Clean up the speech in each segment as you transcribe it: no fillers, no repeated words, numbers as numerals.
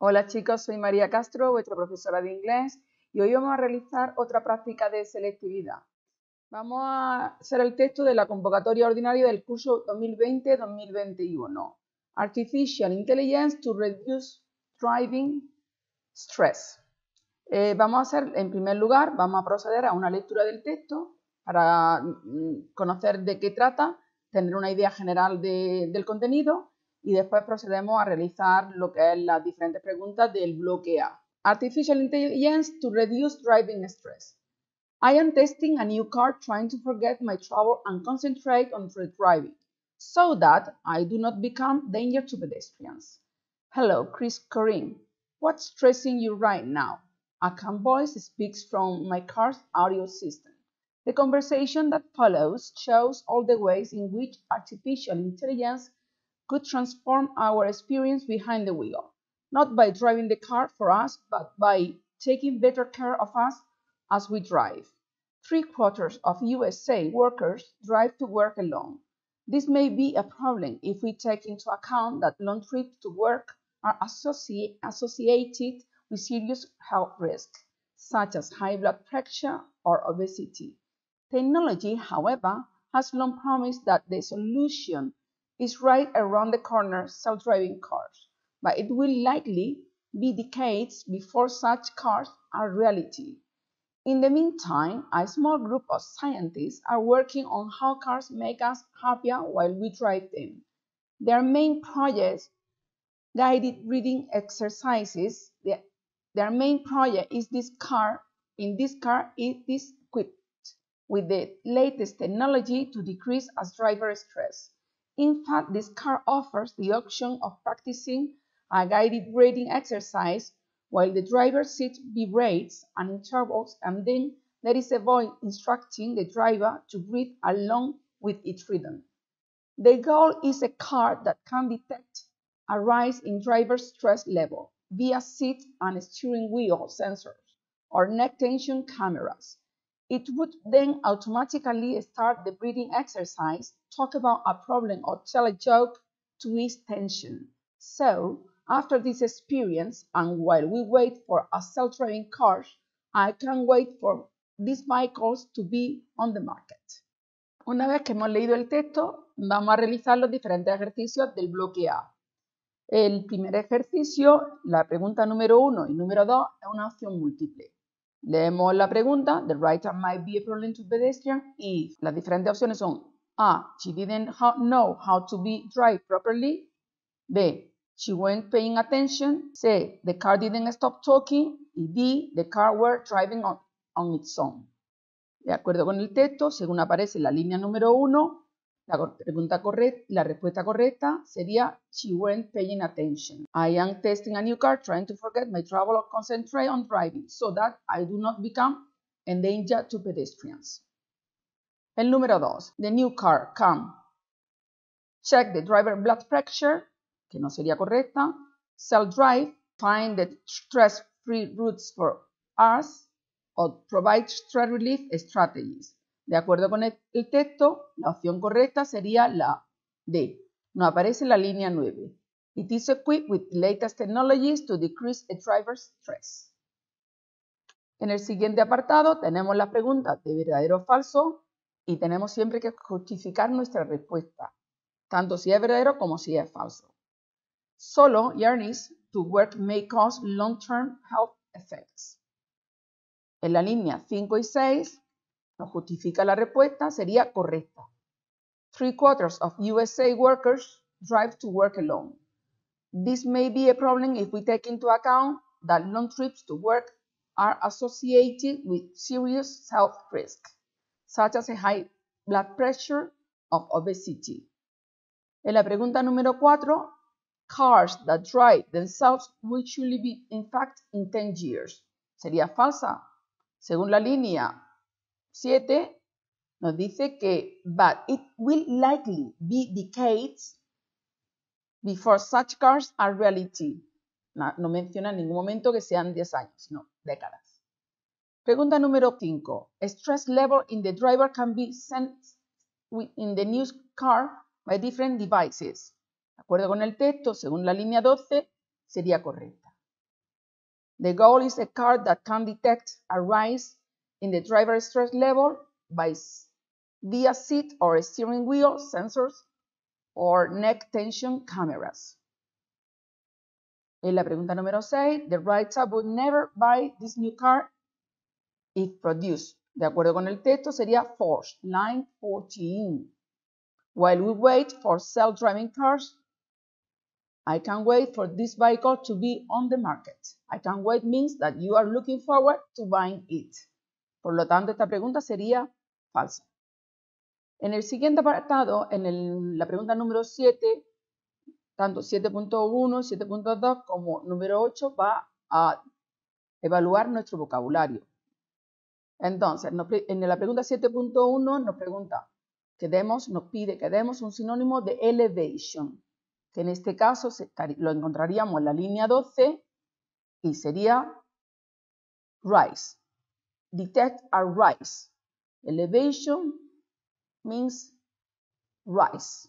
Hola chicos, soy María Castro, vuestra profesora de inglés, y hoy vamos a realizar otra práctica de selectividad. Vamos a hacer el texto de la convocatoria ordinaria del curso 2020-2021. Artificial Intelligence to Reduce Driving Stress. Vamos a hacer, en primer lugar, vamos a proceder a una lectura del texto para conocer de qué trata, tener una idea general del contenido, y después procedemos a realizar lo que es las diferentes preguntas del bloque A. Artificial Intelligence to Reduce Driving Stress. I am testing a new car trying to forget my trouble and concentrate on driving, so that I do not become danger to pedestrians. Hello, Chris Corinne. What's stressing you right now? A calm voice speaks from my car's audio system. The conversation that follows shows all the ways in which artificial intelligence could transform our experience behind the wheel, not by driving the car for us, but by taking better care of us as we drive. 3/4 of USA workers drive to work alone. This may be a problem if we take into account that long trips to work are associated with serious health risks, such as high blood pressure or obesity. Technology, however, has long promised that the solution is right around the corner: self-driving cars, but it will likely be decades before such cars are reality. In the meantime, a small group of scientists are working on how cars make us happier while we drive them. Their main project, guided breathing exercises. Their main project is this car. In this car, it is equipped with the latest technology to decrease driver stress. In fact, this car offers the option of practicing a guided breathing exercise while the driver sits vibrates and intervals, and then there is a voice instructing the driver to breathe along with its rhythm. The goal is a car that can detect a rise in driver's stress level via seat and steering wheel sensors or neck tension cameras. It would then automatically start the breathing exercise, talk about a problem, or tell a joke to ease tension. So, after this experience, and while we wait for a self-driving car, I can't wait for these vehicles to be on the market. Una vez que hemos leído el texto, vamos a realizar los diferentes ejercicios del bloque A. El primer ejercicio, la pregunta número 1 y número 2, es una opción múltiple. Leemos la pregunta: The writer might be a problem to pedestrians, y las diferentes opciones son A. She didn't know how to drive properly. B. She wasn't paying attention. C. The car didn't stop talking. Y D. The car were driving on its own. De acuerdo con el texto, según aparece en la línea número 1, la respuesta correcta sería She weren't paying attention. I am testing a new car trying to forget my trouble or concentrate on driving so that I do not become a danger to pedestrians. El número 2. The new car can check the driver blood pressure, que no sería correcta. Self-drive, find the stress-free routes for us, o provide stress relief strategies. De acuerdo con el texto, la opción correcta sería la D. No aparece en la línea 9. It is equipped with latest technologies to decrease a driver's stress. En el siguiente apartado tenemos las preguntas de verdadero o falso y tenemos siempre que justificar nuestra respuesta, tanto si es verdadero como si es falso. Solo journeys to work may cause long-term health effects. En la línea 5 y 6 nos justifica la respuesta, sería correcta. 3/4 of USA workers drive to work alone. This may be a problem if we take into account that long trips to work are associated with serious health risks, such as a high blood pressure or obesity. En la pregunta número 4, cars that drive themselves will surely be in fact in 10 years. Sería falsa. Según la línea 7, nos dice que but it will likely be decades before such cars are reality. No menciona en ningún momento que sean 10 años, sino décadas. Pregunta número 5. Stress level in the driver can be sensed in the new car by different devices. De acuerdo con el texto, según la línea 12, sería correcta. The goal is a car that can detect a rise in the driver's stress level via seat or steering wheel sensors or neck tension cameras. En la pregunta número 6, the writer would never buy this new car if produced. De acuerdo con el texto sería forced, line 14. While we wait for self-driving cars, I can't wait for this vehicle to be on the market. I can't wait means that you are looking forward to buying it. Por lo tanto, esta pregunta sería falsa. En el siguiente apartado, la pregunta número 7, tanto 7.1, 7.2 como número 8 va a evaluar nuestro vocabulario. Entonces, en la pregunta 7.1 nos pregunta nos pide que demos un sinónimo de elevation, que en este caso lo encontraríamos en la línea 12 y sería rise. Detect a rise. Elevation means rise.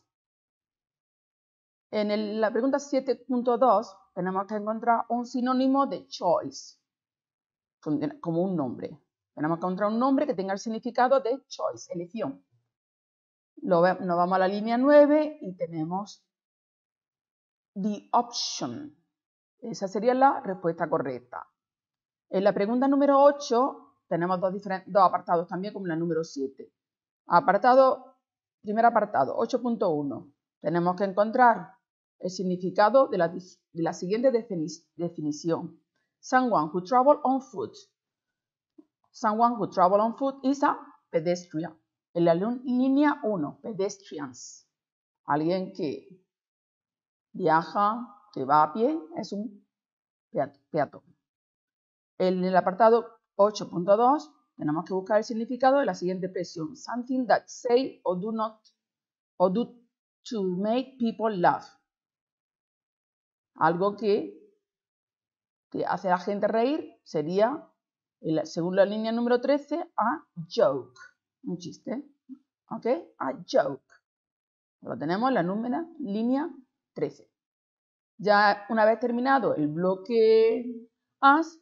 En la pregunta 7.2 tenemos que encontrar un sinónimo de choice, como un nombre. Tenemos que encontrar un nombre que tenga el significado de choice, elección. Nos vamos a la línea 9 y tenemos the option. Esa sería la respuesta correcta. En la pregunta número 8 tenemos dos apartados también como en la número 7. Primer apartado, 8.1. Tenemos que encontrar el significado de la siguiente definición. Someone who travels on foot. Someone who travels on foot is a pedestrian. En la línea 1, pedestrians. Alguien que viaja, que va a pie, es un peatón. En el apartado 8.2 tenemos que buscar el significado de la siguiente expresión. Something that say or do to make people laugh. Algo que hace a la gente reír sería, según la línea número 13, a joke. Un chiste. ¿Ok? A joke. Lo tenemos en la línea 13. Ya una vez terminado el bloque as,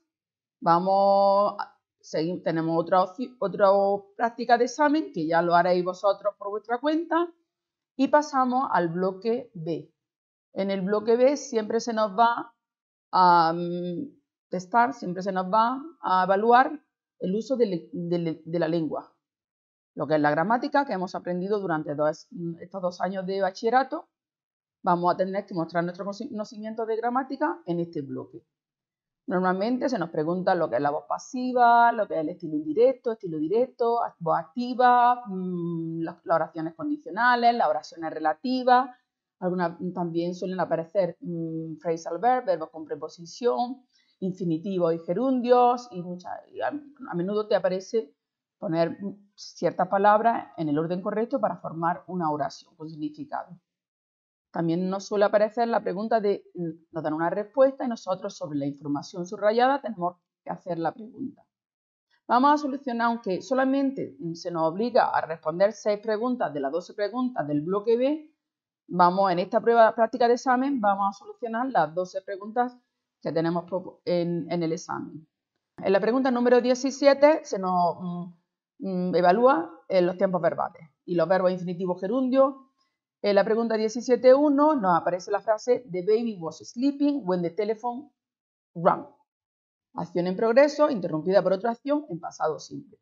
tenemos otra práctica de examen que ya lo haréis vosotros por vuestra cuenta y pasamos al bloque B. En el bloque B siempre se nos va a testar, siempre se nos va a evaluar el uso de la lengua. Lo que es la gramática que hemos aprendido durante estos 2 años de bachillerato, vamos a tener que mostrar nuestro conocimiento de gramática en este bloque. Normalmente se nos pregunta lo que es la voz pasiva, lo que es el estilo directo, voz activa, las oraciones condicionales, las oraciones relativas. Algunas también suelen aparecer phrasal verb, verbos con preposición, infinitivos y gerundios, y a menudo te aparece poner ciertas palabras en el orden correcto para formar una oración con significado. También nos suele aparecer la pregunta nos dan una respuesta y nosotros sobre la información subrayada tenemos que hacer la pregunta. Vamos a solucionar, aunque solamente se nos obliga a responder 6 preguntas de las 12 preguntas del bloque B, en esta prueba práctica de examen vamos a solucionar las 12 preguntas que tenemos en el examen. En la pregunta número 17 se nos evalúa los tiempos verbales y los verbos infinitivos gerundios. En la pregunta 17.1 nos aparece la frase The baby was sleeping when the telephone rang. Acción en progreso interrumpida por otra acción en pasado simple.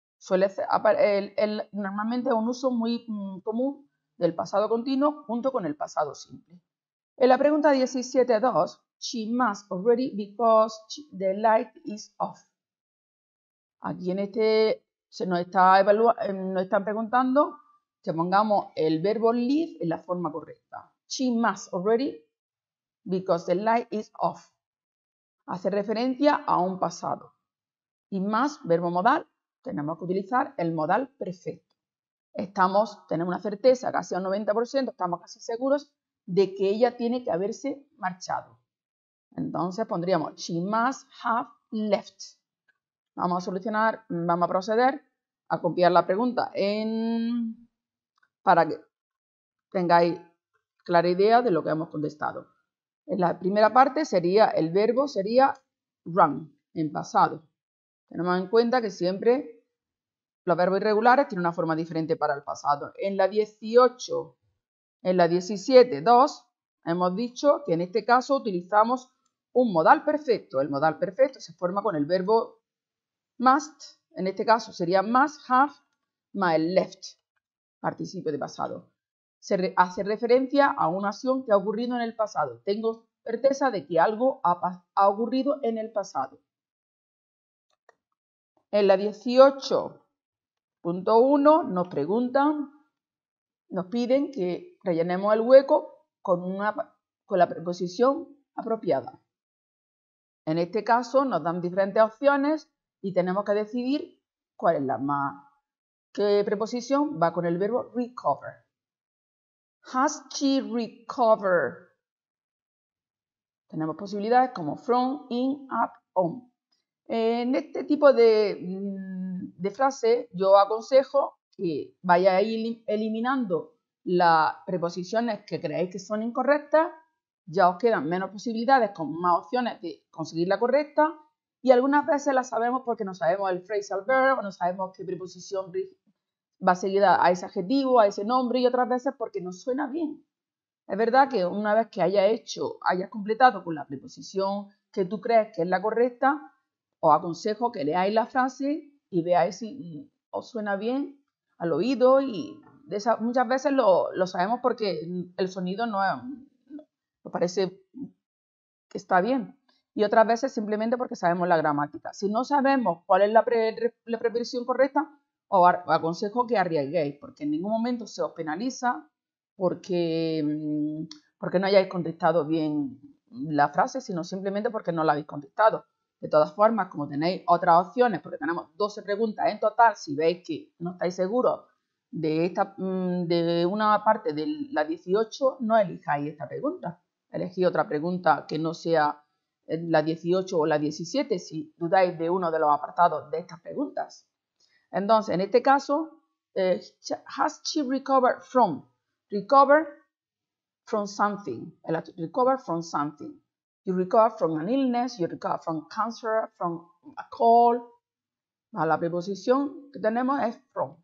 Normalmente es un uso muy común del pasado continuo junto con el pasado simple. En la pregunta 17.2, she must already because the light is off. Aquí nos están preguntando que pongamos el verbo live en la forma correcta. She must already because the light is off. Hace referencia a un pasado. Y must, verbo modal, tenemos que utilizar el modal perfecto. Tenemos una certeza casi a un 90%, estamos casi seguros de que ella tiene que haberse marchado. Entonces pondríamos she must have left. Vamos a proceder a copiar la pregunta para que tengáis clara idea de lo que hemos contestado. En la primera parte el verbo sería run, en pasado. Tenemos en cuenta que siempre los verbos irregulares tienen una forma diferente para el pasado. En la 18, en la 17, 2, hemos dicho que en este caso utilizamos un modal perfecto. El modal perfecto se forma con el verbo must, en este caso sería must have, más el left, participio de pasado. Hace referencia a una acción que ha ocurrido en el pasado. Tengo certeza de que algo ha ocurrido en el pasado. En la 18.1 nos preguntan, nos piden que rellenemos el hueco con la preposición apropiada. En este caso nos dan diferentes opciones y tenemos que decidir cuál es la más. ¿Qué preposición va con el verbo recover? Has she recovered? Tenemos posibilidades como from, in, up, on. En este tipo de frase yo aconsejo que vayáis eliminando las preposiciones que creéis que son incorrectas, ya os quedan menos posibilidades con más opciones de conseguir la correcta y algunas veces la sabemos porque no sabemos el phrasal verb o no sabemos qué preposición va seguida a ese adjetivo, a ese nombre y otras veces porque nos suena bien. Es verdad que una vez que hayas completado con la preposición que tú crees que es la correcta, os aconsejo que leáis la frase y veáis si os suena bien al oído y muchas veces lo sabemos porque el sonido nos parece que está bien y otras veces simplemente porque sabemos la gramática. Si no sabemos cuál es la preposición correcta, os aconsejo que arriesguéis porque en ningún momento se os penaliza porque no hayáis contestado bien la frase, sino simplemente porque no la habéis contestado. De todas formas, como tenéis otras opciones, porque tenemos 12 preguntas en total, si veis que no estáis seguros de una parte de la 18, no elijáis esta pregunta. Elegid otra pregunta que no sea la 18 o la 17 si dudáis de uno de los apartados de estas preguntas. Entonces, en este caso, has she recovered from? Recover from something. Recover from something. You recover from an illness, you recover from cancer, from a cold. La preposición que tenemos es from.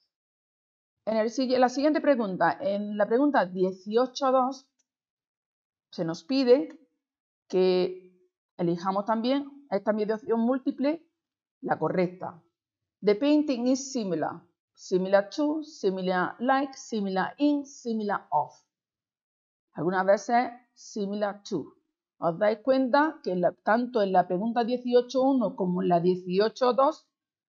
En la siguiente pregunta, en la pregunta 18.2, se nos pide que elijamos también esta opción múltiple, la correcta. The painting is similar. Similar to, similar like, similar in, similar of. Algunas veces similar to. ¿Os dais cuenta que tanto en la pregunta 18.1 como en la 18.2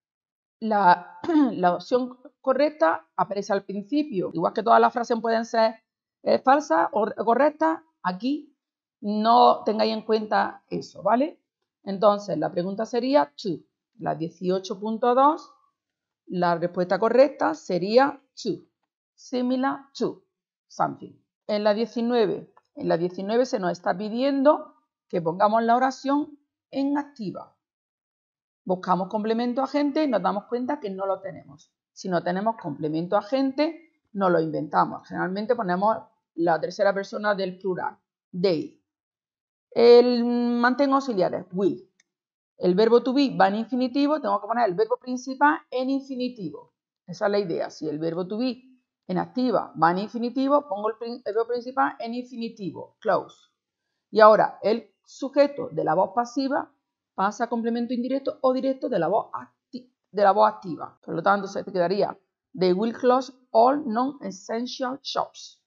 la opción correcta aparece al principio? Igual que todas las frases pueden ser falsas o correctas, aquí no tengáis en cuenta eso, ¿vale? Entonces la pregunta sería to. La 18.2, la respuesta correcta sería to. Similar to something. En la 19 se nos está pidiendo que pongamos la oración en activa. Buscamos complemento agente y nos damos cuenta que no lo tenemos. Si no tenemos complemento agente, no lo inventamos. Generalmente ponemos la tercera persona del plural, they. El mantén auxiliares, will. El verbo to be va en infinitivo, tengo que poner el verbo principal en infinitivo. Esa es la idea. Si el verbo to be en activa va en infinitivo, pongo el verbo principal en infinitivo, close. Y ahora el sujeto de la voz pasiva pasa a complemento indirecto o directo de la voz activa. Por lo tanto, se te quedaría they will close all non-essential shops.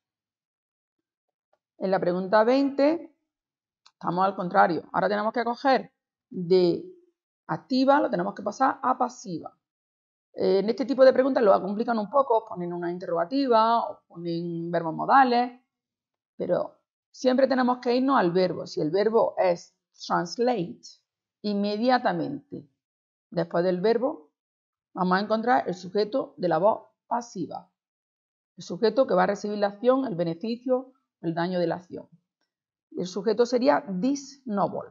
En la pregunta 20 estamos al contrario. Ahora tenemos que coger de activa, lo tenemos que pasar a pasiva. En este tipo de preguntas lo complican un poco, ponen una interrogativa o ponen verbos modales, pero siempre tenemos que irnos al verbo. Si el verbo es translate, inmediatamente después del verbo vamos a encontrar el sujeto de la voz pasiva. El sujeto que va a recibir la acción, el beneficio, el daño de la acción. El sujeto sería this novel.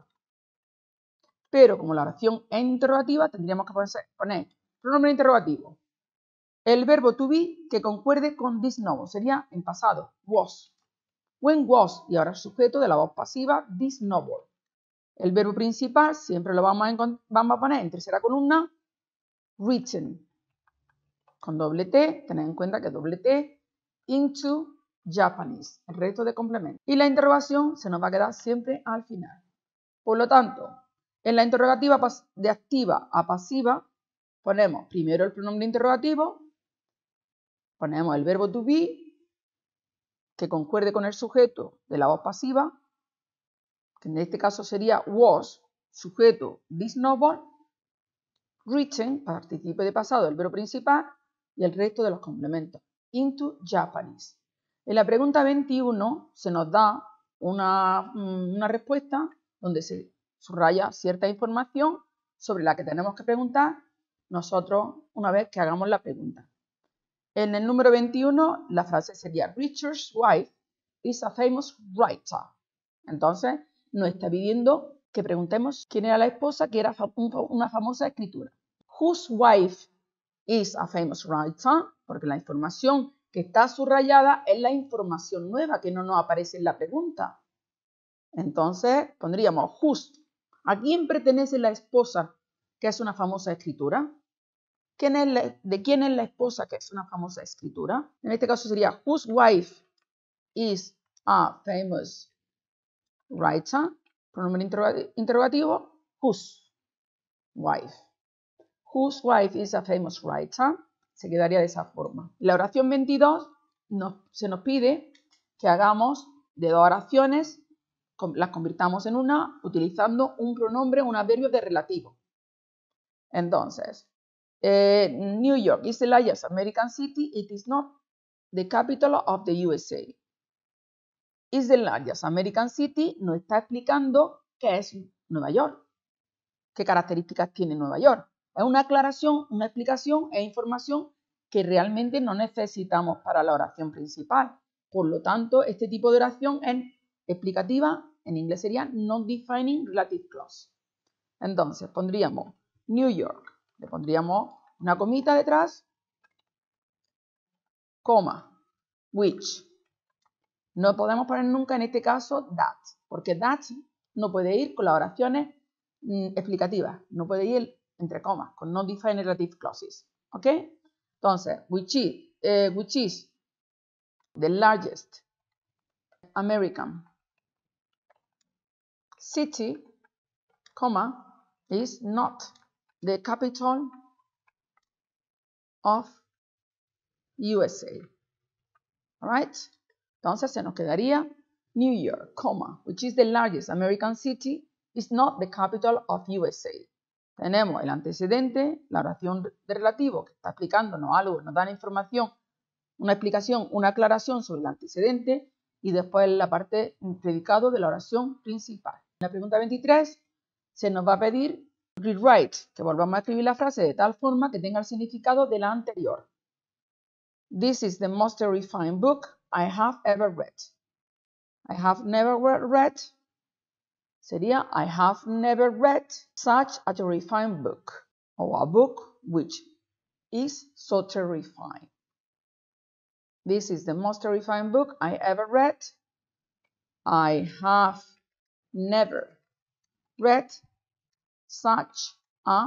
Pero como la oración es interrogativa, tendríamos que poner pronombre interrogativo. El verbo to be que concuerde con this novel sería en pasado, was. When was, y ahora el sujeto de la voz pasiva, this novel. El verbo principal siempre lo vamos a poner en tercera columna, written, con doble T, tened en cuenta que doble T, into Japanese, el resto de complementos. Y la interrogación se nos va a quedar siempre al final. Por lo tanto, en la interrogativa de activa a pasiva, ponemos primero el pronombre interrogativo, ponemos el verbo to be, que concuerde con el sujeto de la voz pasiva, que en este caso sería was, sujeto this novel, written, participe de pasado del verbo principal, y el resto de los complementos, into Japanese. En la pregunta 21 se nos da una respuesta donde se subraya cierta información sobre la que tenemos que preguntar nosotros una vez que hagamos la pregunta. En el número 21 la frase sería Richard's wife is a famous writer. Entonces nos está pidiendo que preguntemos quién era la esposa que era una famosa escritora. Whose wife is a famous writer, porque la información que está subrayada es la información nueva que no nos aparece en la pregunta. Entonces pondríamos whose. ¿A quién pertenece la esposa que es una famosa escritora? ¿De quién es la esposa que es una famosa escritora? En este caso sería whose wife is a famous writer. Pronombre interrogativo, whose wife. Whose wife is a famous writer. Se quedaría de esa forma. La oración 22 se nos pide que hagamos de dos oraciones, las convirtamos en una utilizando un pronombre, un adverbio de relativo. Entonces, New York is the largest American city. It is not the capital of the USA. Is the largest American city nos está explicando qué es Nueva York, qué características tiene Nueva York. Es una aclaración, una explicación e información que realmente no necesitamos para la oración principal. Por lo tanto, este tipo de oración es explicativa, en inglés sería non-defining relative clause. Entonces, pondríamos New York, le pondríamos una comita detrás, coma, which. No podemos poner nunca en este caso that, porque that no puede ir con las oraciones explicativas, no puede ir entre comas, con non-defined relative clauses. ¿Ok? Entonces, which is the largest American city, comma, is not the capital of USA. Alright? Entonces se nos quedaría New York, comma, which is the largest American city, is not the capital of USA. Tenemos el antecedente, la oración de relativo que está explicándonos algo, nos da una información, una explicación, una aclaración sobre el antecedente y después la parte predicado de la oración principal. En la pregunta 23 se nos va a pedir rewrite, que volvamos a escribir la frase de tal forma que tenga el significado de la anterior. This is the most terrifying book I have ever read. I have never read sería I have never read such a terrifying book, or a book which is so terrifying. This is the most terrifying book I ever read. I have never read such a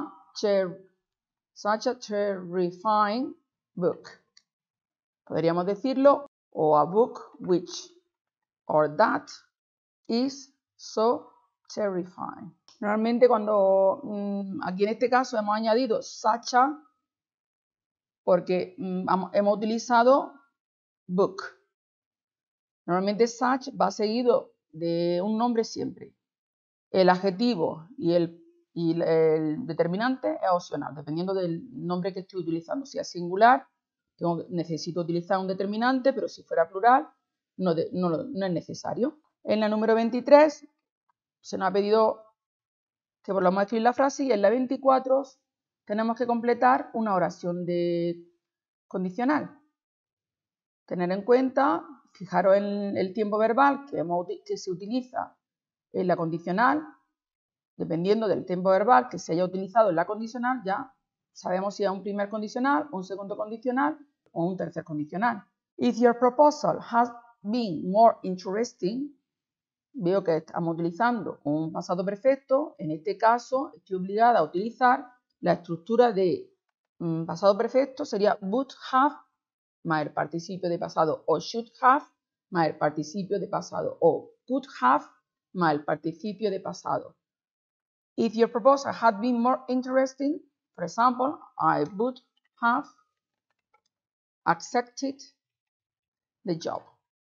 terrifying book. Podríamos decirlo, or a book which, or that is so terrifying. Normalmente cuando aquí en este caso hemos añadido such a porque hemos utilizado book. Normalmente such va seguido de un nombre siempre. El adjetivo y el determinante es opcional, dependiendo del nombre que estoy utilizando. Si es singular, necesito utilizar un determinante, pero si fuera plural, no es necesario. En la número 23 se nos ha pedido que volvamos a escribir la frase y en la 24 tenemos que completar una oración de condicional. Tener en cuenta, fijaros en el tiempo verbal que se utiliza en la condicional. Dependiendo del tiempo verbal que se haya utilizado en la condicional, ya sabemos si es un primer condicional, un segundo condicional o un tercer condicional. If your proposal has been more interesting veo que estamos utilizando un pasado perfecto. En este caso, estoy obligada a utilizar la estructura de pasado perfecto. Sería would have más el participio de pasado, o should have más el participio de pasado, o could have más el participio de pasado. If your proposal had been more interesting, for example, I would have accepted the job.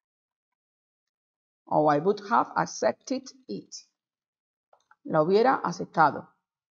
O I would have accepted it. Lo hubiera aceptado.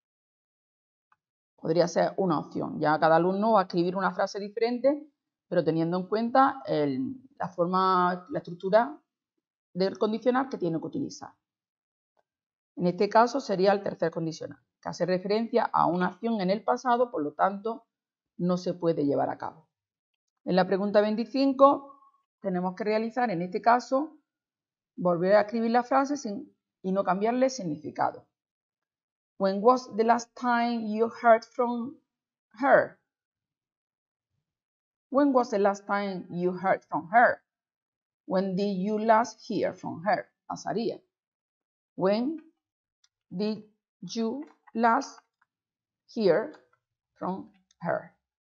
Podría ser una opción. Ya cada alumno va a escribir una frase diferente, pero teniendo en cuenta la estructura del condicional que tiene que utilizar. En este caso sería el tercer condicional, que hace referencia a una acción en el pasado, por lo tanto, no se puede llevar a cabo. En la pregunta 25 tenemos que realizar, en este caso, volver a escribir la frase y no cambiarle el significado. When was the last time you heard from her? When was the last time you heard from her? When did you last hear from her? Pasaría. When did you last hear from her?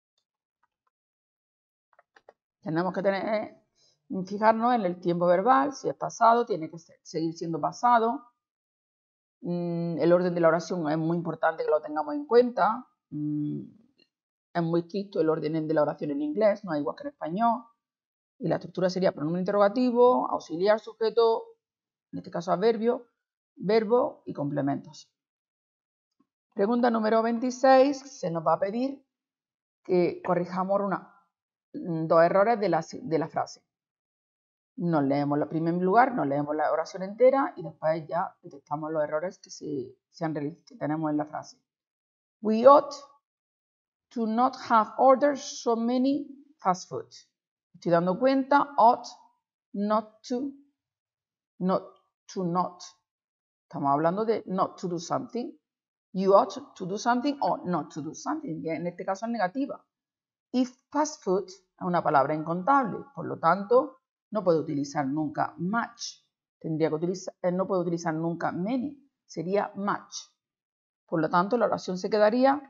Tenemos que fijarnos en el tiempo verbal. Si es pasado, tiene que seguir siendo pasado. El orden de la oración es muy importante que lo tengamos en cuenta. Es muy estricto el orden de la oración en inglés, no es igual que en español. Y la estructura sería pronombre interrogativo, auxiliar, sujeto, en este caso adverbio, verbo y complementos. Pregunta número 26, se nos va a pedir que corrijamos dos errores de la frase. Nos leemos en primer lugar, nos leemos la oración entera y después ya detectamos los errores que tenemos en la frase. We ought to not have ordered so many fast food. Estoy dando cuenta, ought, not to, not. Estamos hablando de not to do something. You ought to do something or not to do something. En este caso es negativa. If fast food es una palabra incontable, por lo tanto, no puedo utilizar nunca much. No puedo utilizar nunca many. Sería much. Por lo tanto, la oración se quedaría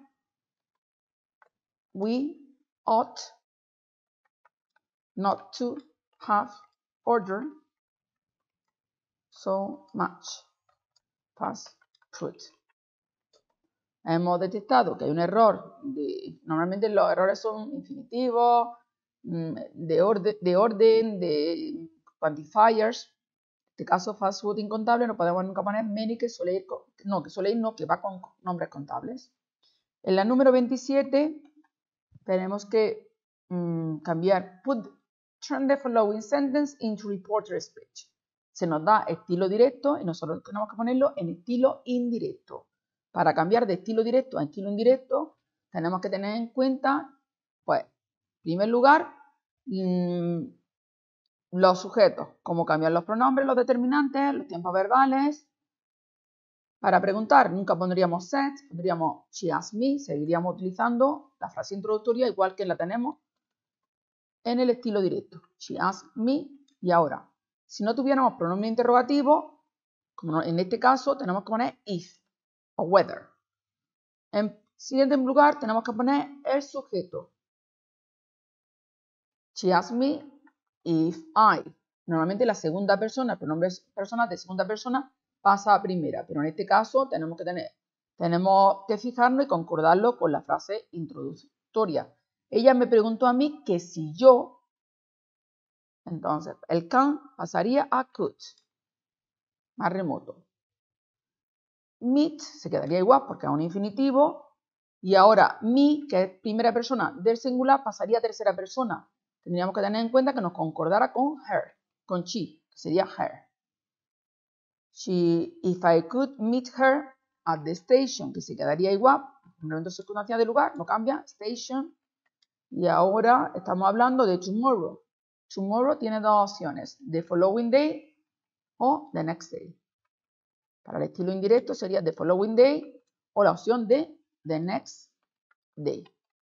we ought not to have ordered so much fast food. Hemos detectado que hay un error. Normalmente los errores son infinitivos, de orden, de quantifiers. En este caso, fast food incontable, no podemos nunca poner many, que va con nombres contables. En la número 27 tenemos que cambiar turn the following sentence into reporter speech. Se nos da estilo directo y nosotros tenemos que ponerlo en estilo indirecto. Para cambiar de estilo directo a estilo indirecto, tenemos que tener en cuenta, pues, en primer lugar, los sujetos, cómo cambiar los pronombres, los determinantes, los tiempos verbales. Para preguntar, nunca pondríamos said, pondríamos she asked me, seguiríamos utilizando la frase introductoria igual que la tenemos en el estilo directo. She asked me. Y ahora, si no tuviéramos pronombre interrogativo, como en este caso, tenemos que poner if o whether. En siguiente lugar, tenemos que poner el sujeto. She asked me if I. Normalmente la segunda persona, el pronombre personal de segunda persona pasa a primera, pero en este caso tenemos que fijarnos y concordarlo con la frase introductoria. Ella me preguntó a mí que si yo, entonces el can pasaría a could, más remoto. Meet se quedaría igual porque es un infinitivo. Y ahora me, que es primera persona del singular, pasaría a tercera persona. Tendríamos que tener en cuenta que nos concordara con her, con she, que sería her. If I could meet her at the station, que se quedaría igual, complemento circunstancial de lugar, no cambia, station. Y ahora estamos hablando de tomorrow. Tomorrow tiene dos opciones, the following day o the next day. Para el estilo indirecto sería the following day o la opción de the next day.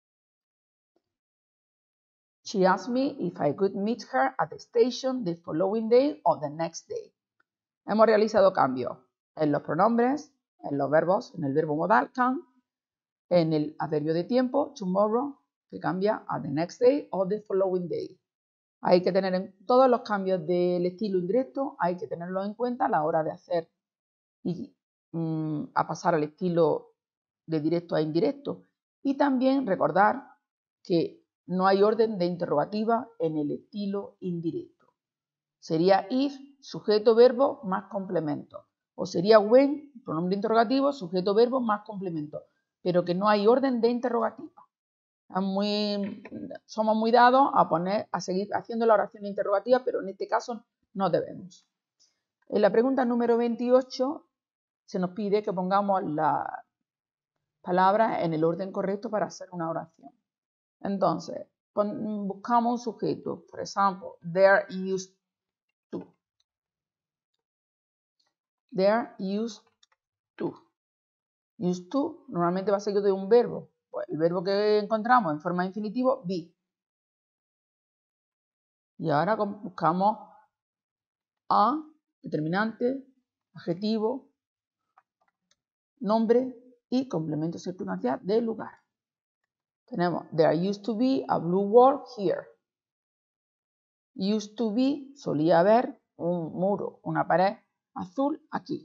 She asked me if I could meet her at the station the following day or the next day. Hemos realizado cambios en los pronombres, en los verbos, en el verbo modal can, en el adverbio de tiempo, tomorrow, que cambia a the next day o the following day. Hay que tener en todos los cambios del estilo indirecto, hay que tenerlos en cuenta a la hora de hacer y a pasar al estilo de directo a indirecto. Y también recordar que no hay orden de interrogativa en el estilo indirecto. Sería if, sujeto, verbo más complemento. O sería when, pronombre interrogativo, sujeto, verbo más complemento. Pero que no hay orden de interrogativa. Somos muy dados a seguir haciendo la oración interrogativa, pero en este caso no debemos. En la pregunta número 28 se nos pide que pongamos las palabras en el orden correcto para hacer una oración. Entonces, buscamos un sujeto, por ejemplo, there used to. There used to. Used to normalmente va seguido de un verbo. Pues el verbo que encontramos en forma de infinitivo, be. Y ahora buscamos a, determinante, adjetivo, nombre y complemento circunstancial del lugar. Tenemos, there used to be a blue wall here. Used to be, solía haber un muro, una pared azul aquí.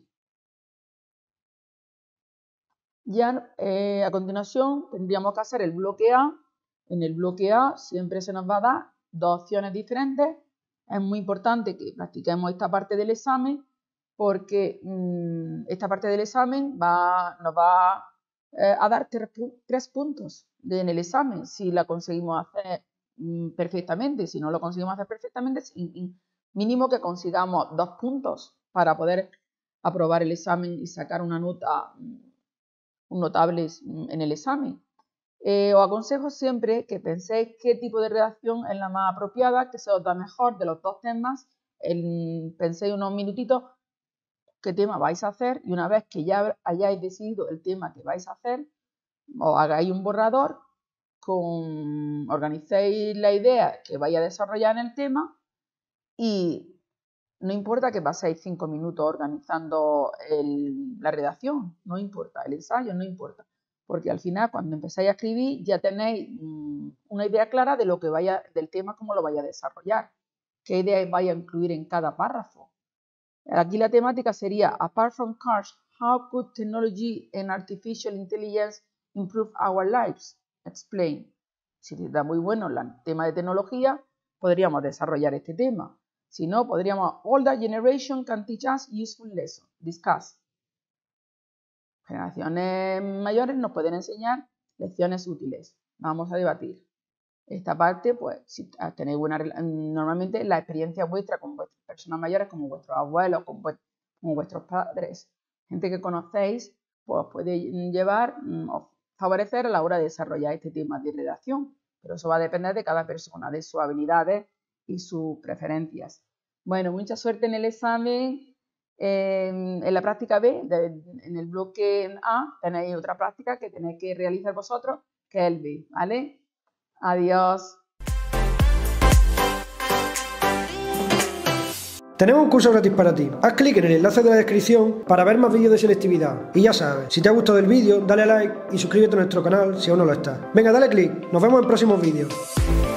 Ya a continuación tendríamos que hacer el bloque A. En el bloque A siempre se nos va a dar dos opciones diferentes. Es muy importante que practiquemos esta parte del examen porque esta parte del examen nos va a dar 3 puntos en el examen si la conseguimos hacer perfectamente. Si no lo conseguimos hacer perfectamente, mínimo que consigamos 2 puntos para poder aprobar el examen y sacar una nota notable en el examen. Os aconsejo siempre que penséis qué tipo de redacción es la más apropiada, que se os da mejor de los dos temas. Penséis unos minutitos qué tema vais a hacer y una vez que ya hayáis decidido el tema que vais a hacer, os hagáis un borrador, organicéis la idea que vais a desarrollar en el tema y no importa que paséis 5 minutos organizando la redacción, no importa, el ensayo no importa, porque al final cuando empezáis a escribir ya tenéis una idea clara de del tema, cómo lo vais a desarrollar, qué ideas vais a incluir en cada párrafo. Aquí la temática sería, apart from cars, how could technology and artificial intelligence improve our lives? Explain. Si está muy bueno el tema de tecnología, podríamos desarrollar este tema. Si no, podríamos, older generation can teach us useful lessons. Discuss. Generaciones mayores nos pueden enseñar lecciones útiles. Vamos a debatir. Esta parte, pues, si tenéis normalmente la experiencia vuestra con vuestras personas mayores, como vuestros abuelos, como vuestros padres, gente que conocéis, pues puede o favorecer a la hora de desarrollar este tema de redacción. Pero eso va a depender de cada persona, de sus habilidades y sus preferencias. Bueno, mucha suerte en el examen. En la práctica B, en el bloque A, tenéis otra práctica que tenéis que realizar vosotros, que es el B, ¿vale? Adiós. Tenemos un curso gratis para ti. Haz clic en el enlace de la descripción para ver más vídeos de selectividad. Y ya sabes, si te ha gustado el vídeo, dale a like y suscríbete a nuestro canal si aún no lo estás. Venga, dale clic. Nos vemos en próximos vídeos.